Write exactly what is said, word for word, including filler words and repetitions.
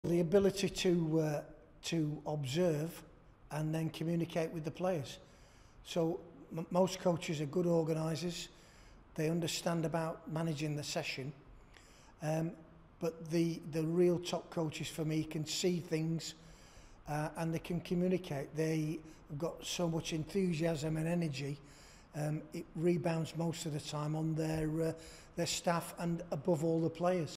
The ability to uh, to observe and then communicate with the players. So m most coaches are good organisers. They understand about managing the session. Um, but the the real top coaches for me can see things uh, and they can communicate. They've got so much enthusiasm and energy. Um, it rebounds most of the time on their uh, their staff and above all the players.